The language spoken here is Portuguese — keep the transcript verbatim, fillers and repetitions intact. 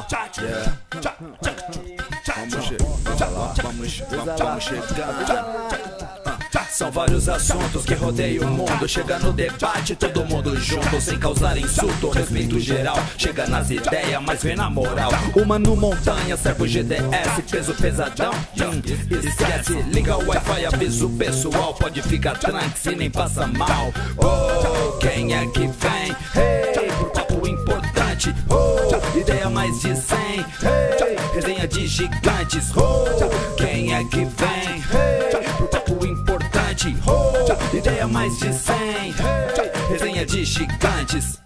Yeah. Vamos chegar, vamos, vamos chegar. São vários assuntos que rodeiam o mundo. Chega no debate, todo mundo junto, sem causar insulto, respeito geral. Chega nas ideias, mas vem na moral. Uma no montanha, serve o G D S, peso pesadão. Hum, esquece, liga o Wi-Fi, avisa o pessoal. Pode ficar tranque se nem passa mal. Oh, quem é que vem? Hey, por papo importante. Oh, ideia mais de cem. Hey, resenha de gigantes. Oh, quem é que vem? Hey, por papo importante. Oh, ideia mais de cem. Hey, resenha de gigantes.